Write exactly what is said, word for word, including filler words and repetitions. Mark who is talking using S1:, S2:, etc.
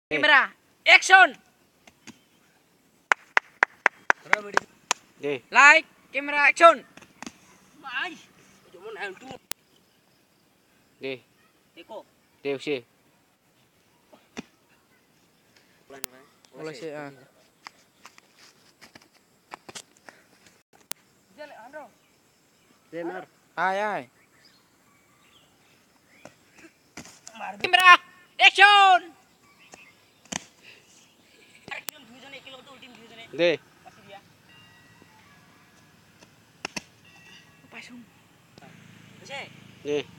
S1: Kamera, action.
S2: Đi.
S1: Like, camera, action.
S2: Đi. Đều sih.
S1: Mulai sih. Ah. Ai ai. Kamera, action.
S2: Đi.
S1: Pasung.
S2: Đi.